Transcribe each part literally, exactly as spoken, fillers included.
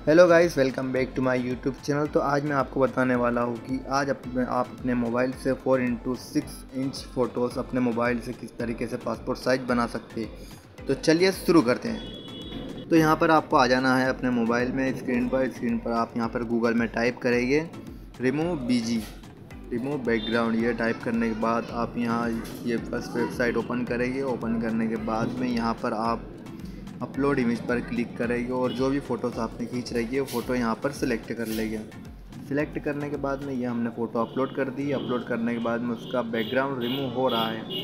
Hello guys, welcome back to my YouTube channel. तो आज मैं आपको बताने वाला हूँ कि आज अपने आप अपने मोबाइल से four into six inch photos अपने मोबाइल से किस तरीके से पासपोर्ट साइज़ बना सकते हैं। तो चलिए शुरू करते हैं। तो यहाँ पर आपको आ जाना है अपने मोबाइल में, स्क्रीन पर स्क्रीन पर आप यहाँ पर गूगल में टाइप करेंगे रिमूव बीजी रिमूव बैकग्राउंड। ये टाइप करने के बाद आप यहाँ ये फर्स्ट वेबसाइट ओपन करेंगे। ओपन करने के बाद में यहाँ पर आप अपलोड इमेज पर क्लिक करेंगे और जो भी फ़ोटोज़ आपने खींच रही है वो फ़ोटो यहाँ पर सिलेक्ट कर लेंगे। सिलेक्ट करने के बाद में ये हमने फ़ोटो अपलोड कर दी। अपलोड करने के बाद में उसका बैकग्राउंड रिमूव हो रहा है।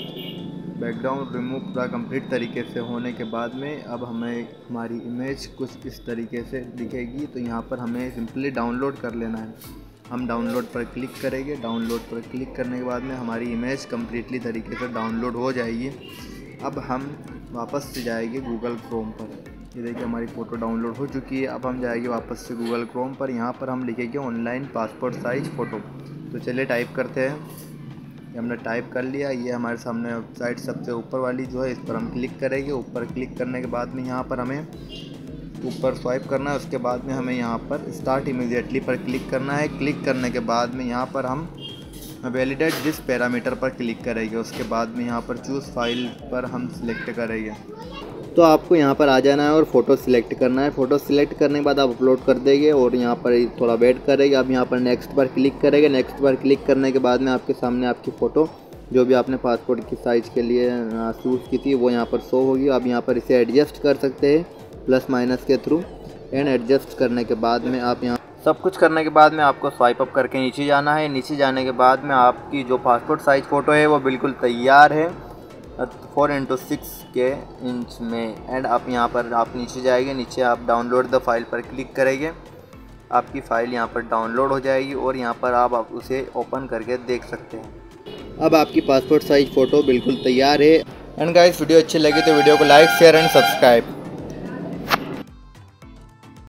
बैकग्राउंड रिमूव पूरा कंप्लीट तरीके से होने के बाद में अब हमें हमारी इमेज कुछ इस तरीके से दिखेगी। तो यहाँ पर हमें सिंपली डाउनलोड कर लेना है। हम डाउनलोड पर क्लिक करेंगे। डाउनलोड पर क्लिक करने के बाद में हमारी इमेज कम्प्लीटली तरीके से डाउनलोड हो जाएगी। अब हम वापस से जाएंगे गूगल क्रोम पर। ये देखिए हमारी फ़ोटो डाउनलोड हो चुकी है। अब हम जाएंगे वापस से गूगल क्रोम पर। यहाँ पर हम लिखेंगे ऑनलाइन पासपोर्ट साइज़ फ़ोटो। तो चलिए टाइप करते हैं। ये हमने टाइप कर लिया। ये हमारे सामने वेबसाइट सबसे ऊपर वाली जो है, इस पर हम क्लिक करेंगे। ऊपर क्लिक करने के बाद में यहाँ पर हमें ऊपर स्वाइप करना है। उसके बाद में हमें यहाँ पर स्टार्ट इमीडिएटली पर क्लिक करना है। क्लिक करने के बाद में यहाँ पर हम वैलिडेट दिस पैरामीटर पर क्लिक करेंगे। उसके बाद में यहाँ पर चूज़ फाइल पर हम सिलेक्ट करेंगे। तो आपको यहाँ पर आ जाना है और फ़ोटो सिलेक्ट करना है। फ़ोटो सिलेक्ट करने के बाद आप अपलोड कर देंगे और यहाँ पर थोड़ा वेट करेंगे। अब यहाँ पर नेक्स्ट पर क्लिक करेंगे। नेक्स्ट पर क्लिक करने के बाद में आपके सामने आपकी फ़ोटो जो भी आपने पासपोर्ट की साइज़ के लिए चूज़ की थी वो यहाँ पर शो होगी। अब यहाँ पर इसे एडजस्ट कर सकते हैं प्लस माइनस के थ्रू। एंड एडजस्ट करने के बाद में आप यहाँ सब कुछ करने के बाद में आपको स्वाइप अप करके नीचे जाना है। नीचे जाने के बाद में आपकी जो पासपोर्ट साइज़ फ़ोटो है वो बिल्कुल तैयार है फोर इंटू सिक्स के इंच में। एंड आप यहाँ पर आप नीचे जाएंगे। नीचे आप डाउनलोड द फाइल पर क्लिक करेंगे। आपकी फ़ाइल यहाँ पर डाउनलोड हो जाएगी और यहाँ पर आप, आप उसे ओपन करके देख सकते हैं। अब आपकी पासपोर्ट साइज़ फ़ोटो बिल्कुल तैयार है। एंड गाइस, वीडियो अच्छी लगी तो वीडियो को लाइक शेयर एंड सब्सक्राइब।